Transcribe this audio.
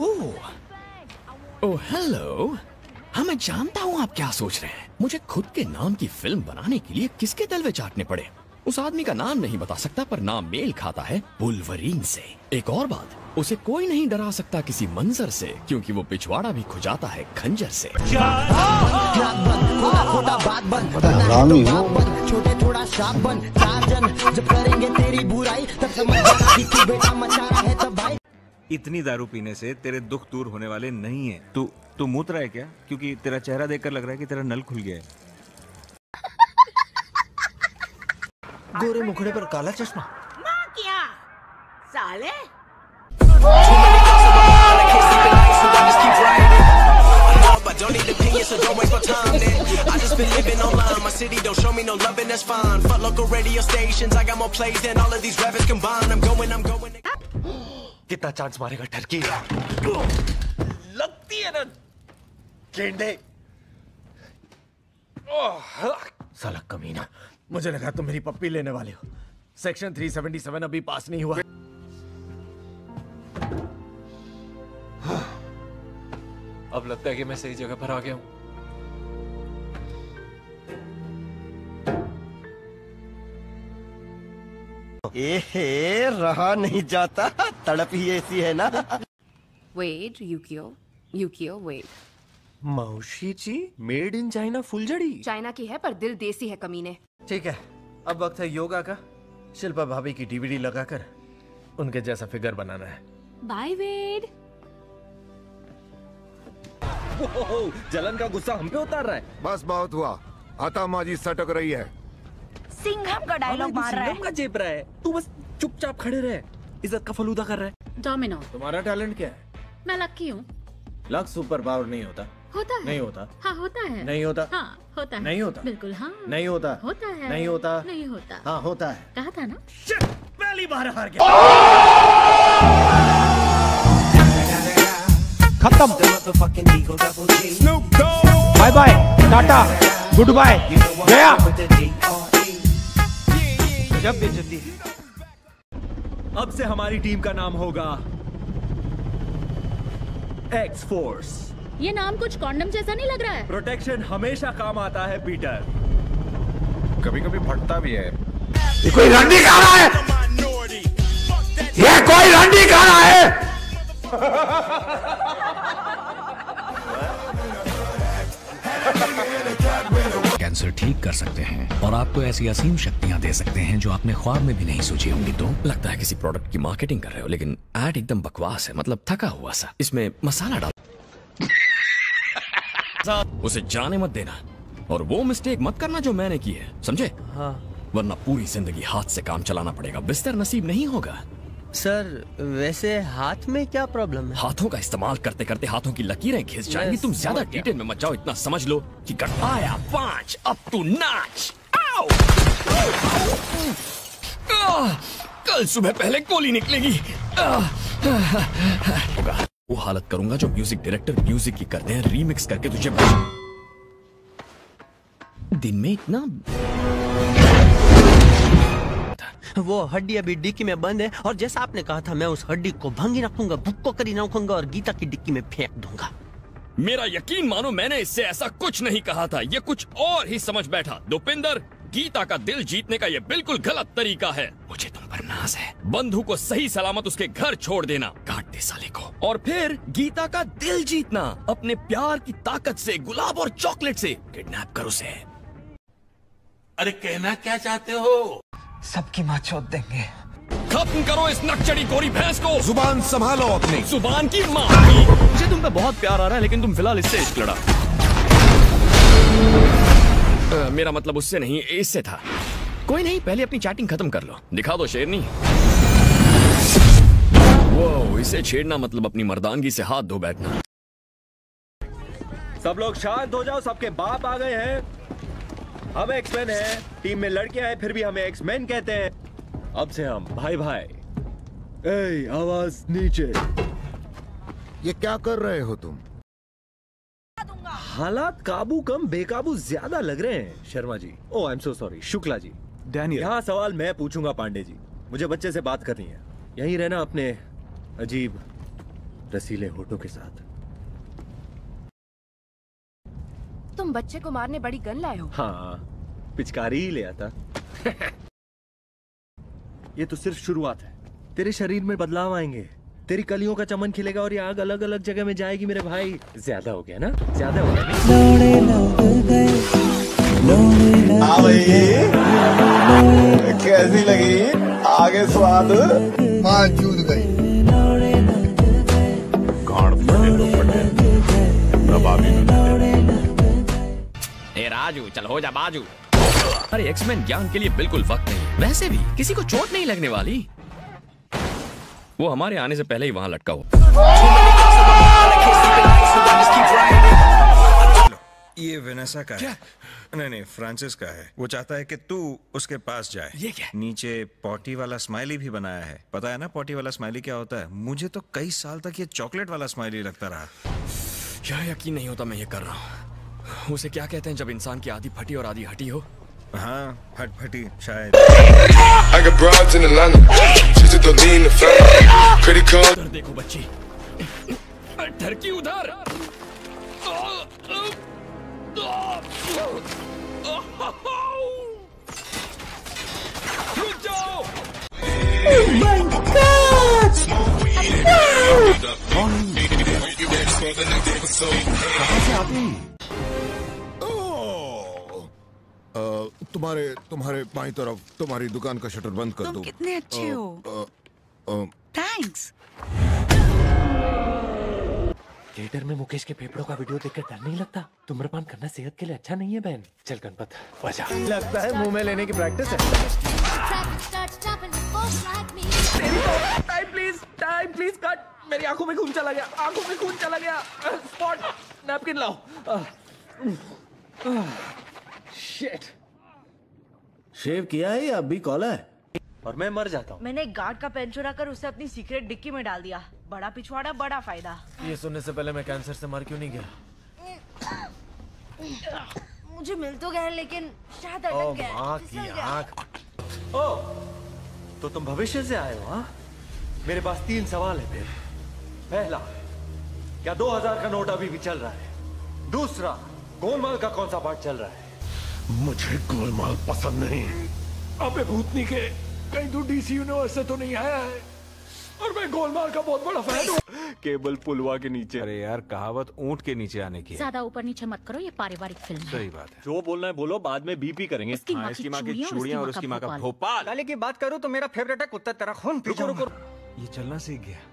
ओह oh hello. हाँ मैं जानता हूँ आप क्या सोच रहे हैं। मुझे खुद के नाम की फिल्म बनाने के लिए किसके तलवे चाटने पड़े। उस आदमी का नाम नहीं बता सकता पर नाम मेल खाता है वुल्वरीन से। एक और बात, उसे कोई नहीं डरा सकता किसी मंजर से, क्योंकि वो पिछवाड़ा भी खुजाता है खंजर से। छोटे थोड़ा शाप बन, चार जन जब करेंगे तेरी बुराई तब समझ जाना कि तू बेटा मचा रहा है तब भाई। इतनी दारू पीने से तेरे दुख दूर होने वाले नहीं है। तू मूत रहा है क्या? क्योंकि तेरा चेहरा देखकर लग रहा है कि तेरा नल खुल गया है। गोरे मुखड़े पर काला चश्मा। माँ क्या साले। Don't need opinions, so don't waste my time then. I just been living online. My city don't show me no love and that's fine. Fuck local radio stations. I got more plays than all of these rappers combined. I'm going. कितना chance मारेगा turkey? लगती है ना गेंडे। साला कमीना, मुझे लगा तुम मेरी पप्पी लेने वाले हो। सेक्शन 377 अभी पास नहीं हुआ। अब लगता है कि मैं सही जगह पर आ गया हूं। रहा नहीं जाता, तड़प ही ऐसी है ना। Wait, Yukio, wait. मौशी जी, मेड इन चाइना फुलझड़ी। चाइना की है पर दिल देसी है कमीने। ठीक है, अब वक्त है योगा का। शिल्पा भाभी की डीवीडी लगाकर उनके जैसा फिगर बनाना है। बाय वेड। जलन का गुस्सा हम पे उतार रहा है। बस बहुत हुआ, आता माजी सटक रही है। सिंघम का डायलॉग मार रहा है। सिंघम का जेब रहा है। तू बस चुपचाप खड़े रहे। इज्जत का फलूदा कर रहा है। डोमिनो। तुम्हारा टैलेंट क्या है? मैं लकी हूँ। लक सुपर पावर नहीं होता। होता है। नहीं होता। हाँ होता है। नहीं होता। हाँ होता है। नहीं होता। बिल्कुल हाँ। नहीं होता। होता है। नहीं होता। नहीं होता। हाँ होता है। कहा था ना। पहली बार हार गया। खत्म। Bye bye, tata, goodbye, गया। जब बेइज्जती। अब से हमारी टीम का नाम होगा एक्स फोर्स। ये नाम कुछ कॉन्डम जैसा नहीं लग रहा है। प्रोटेक्शन हमेशा काम आता है पीटर। कभी कभी फटता भी है। ये कोई रंडी खा रहा है। ये कोई रंडी खा रहा है। कैंसर ठीक कर सकते हैं और आपको ऐसी असीम शक्तियां दे सकते हैं जो आपने ख्वाब में भी नहीं सोची होंगी। तो लगता है किसी प्रोडक्ट की मार्केटिंग कर रहे हो, लेकिन एड एकदम बकवास है, मतलब थका हुआ सा। इसमें मसाला डाल। उसे जाने मत देना और वो मिस्टेक मत करना जो मैंने की है, समझे? हाँ। वरना पूरी जिंदगी हाथ से काम चलाना पड़ेगा, बिस्तर नसीब नहीं होगा। सर वैसे हाथ में क्या प्रॉब्लम है? हाथों का इस्तेमाल करते करते हाथों की लकीरें घिस जाएंगी। तुम ज्यादा डिटेल में मत जाओ, इतना समझ लो कि आया 5, अब तू नाच। आओ! कल सुबह पहले गोली निकलेगी। वो हालत करूंगा जो म्यूजिक डायरेक्टर म्यूजिक की करते हैं, रीमिक्स करके तुझे दिन में इतना। वो हड्डी अभी डिक्की में बंद है और जैसा आपने कहा था मैं उस हड्डी को भंगी रखूंगा, भुक्को करी रखूंगा और गीता की डिक्की में फेंक दूंगा। मेरा यकीन मानो, मैंने इससे ऐसा कुछ नहीं कहा था। ये कुछ और ही समझ बैठा। दोपिंदर, गीता का दिल जीतने का ये बिल्कुल गलत तरीका है। मुझे तुम पर नाज है। बंधु को सही सलामत उसके घर छोड़ देना, काट दे साले को, और फिर गीता का दिल जीतना अपने प्यार की ताकत से, गुलाब और चॉकलेट से। किडनैप कर उसे। अरे कहना क्या चाहते हो? सबकी माँ चोद देंगे। खत्म करो इस नकचड़ी गोरी भैंस को। जुबान संभालो अपनी। जुबान की माँ की। मुझे तुम पे बहुत प्यार आ रहा है, लेकिन तुम फिलहाल इससे इश्क लड़ा। मेरा मतलब उससे नहीं, इससे था। कोई नहीं, पहले अपनी चैटिंग खत्म कर लो। दिखा दो शेरनी। वो इसे छेड़ना मतलब अपनी मर्दानगी से हाथ धो बैठना। सब लोग शांत हो जाओ, सबके बाप आ गए हैं। हम एक्समैन हैं, टीम में लड़कियां हैं, फिर भी हमें एक्समैन कहते हैं। अब से हम भाई भाई। ए, आवाज नीचे। ये क्या कर रहे हो तुम? हालात काबू कम बेकाबू ज्यादा लग रहे हैं Sharma ji. Oh I am so sorry Shukla ji. Daniel, यहाँ सवाल मैं पूछूंगा पांडे जी। मुझे बच्चे से बात करनी है। यहीं रहना अपने अजीब रसीले होठों के साथ। तुम बच्चे को मारने बड़ी गन लाए हो। हाँ, पिचकारी ही ले आता। ये तो सिर्फ शुरुआत है। तेरे शरीर में बदलाव आएंगे, तेरी कलियों का चमन खिलेगा और ये आग अलग अलग जगह में जाएगी मेरे भाई। ज्यादा हो गया ना? ज्यादा हो गया। कैसी लगी? आगे स्वाद मां चूद गई। गाड़ फटे तो फटे, दबावी न ए राजू, चल हो जा बाजू। अरे एक्समैन ज्ञान के लिए बिल्कुल वक्त नहीं। वैसे भी किसी को चोट नहीं लगने वाली। वो हमारे आने से पहले ही वहां लटका हुआ। ये वेनेसा का है। नहीं, फ्रांसिस का है। वो चाहता है कि तू उसके पास जाए। ये क्या? नीचे पॉटी वाला स्माइली भी बनाया है। पता है ना पॉटी वाला स्माइली क्या होता है? मुझे तो कई साल तक ये चॉकलेट वाला स्माइली लगता रहा। क्या यकीन नहीं होता मैं ये कर रहा हूँ। उसे क्या कहते हैं जब इंसान की आधी फटी और आधी हटी हो? हाँ, हटफटी शायद। उधर देखो बच्ची, ठरकी उधर। रुक जाओ। तुम्हारे बाईं तरफ तुम्हारी दुकान का शटर बंद कर दो। तुम कितने अच्छे हो। थैंक्स। थिएटर में मुकेश के फेफड़ों का वीडियो देखकर डर नहीं लगता? धूम्रपान करना सेहत के लिए अच्छा नहीं है बहन। चल गणपत बजा। लगता है मुंह में लेने की प्रैक्टिस है। Time please cut. मेरी आंखों में खून चला गया। स्पॉट नैपकिन लाओ। शिट। शेव किया है या अब भी कॉलर है? और मैं मर जाता हूँ। मैंने एक गार्ड का पेन चुरा कर उसे अपनी सीक्रेट डिक्की में डाल दिया। बड़ा पिछवाड़ा बड़ा फायदा। ये सुनने से पहले मैं कैंसर से मर क्यों नहीं गया? मुझे मिल तो गया लेकिन शायद अटक गया। माँ की आँख। तो तुम भविष्य से आए हो? हाँ, मेरे पास 3 सवाल है फिर। पहला, क्या 2000 का नोट अभी भी चल रहा है? दूसरा, गोलमाल का कौन सा पार्ट चल रहा है? मुझे गोलमाल पसंद नहीं। अबे भूतनी के, कहीं तू डीसी यूनिवर्स से तो नहीं आया है? और मैं गोलमाल का बहुत बड़ा फैन हूँ। केबल पुलवा के नीचे। अरे यार, कहावत ऊंट के नीचे आने की है। ज्यादा ऊपर नीचे मत करो, ये पारिवारिक फिल्म है। सही बात है। जो बोलना है बोलो, बाद में बीपी करेंगे। इसकी माँ की चूड़ियां और उसकी माँ का भोपाल। गाली की बात करूँ तो मेरा फेवरेट है कुत्ता तेरा खून। रुको, ये चलना सीख गया।